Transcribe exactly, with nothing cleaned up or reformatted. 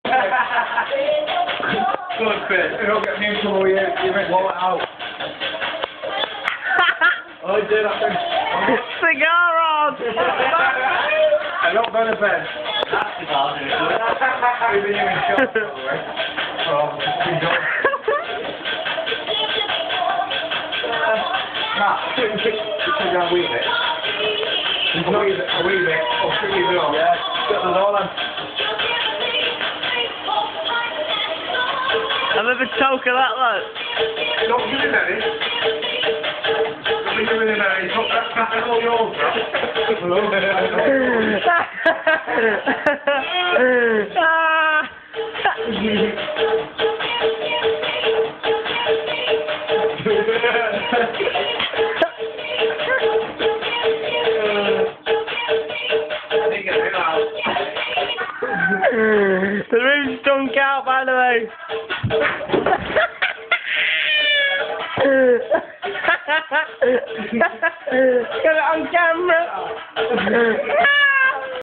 Good, Chris. You don't get me in trouble, you, you meant blow it out. Oh, I did, I think. Cigar on! I don't go to bed. That's cigar, dude. We've been in shots, by the way. So, enjoy. Nah, it's a wee bit. It's not even a wee bit. Oh, pretty good. Yeah, got the all on. Have a bit talk of that, lad. Don't give him any. Don't be giving him any. Look, that's that's all yours, The room's stunk out, by the way. Got it on camera.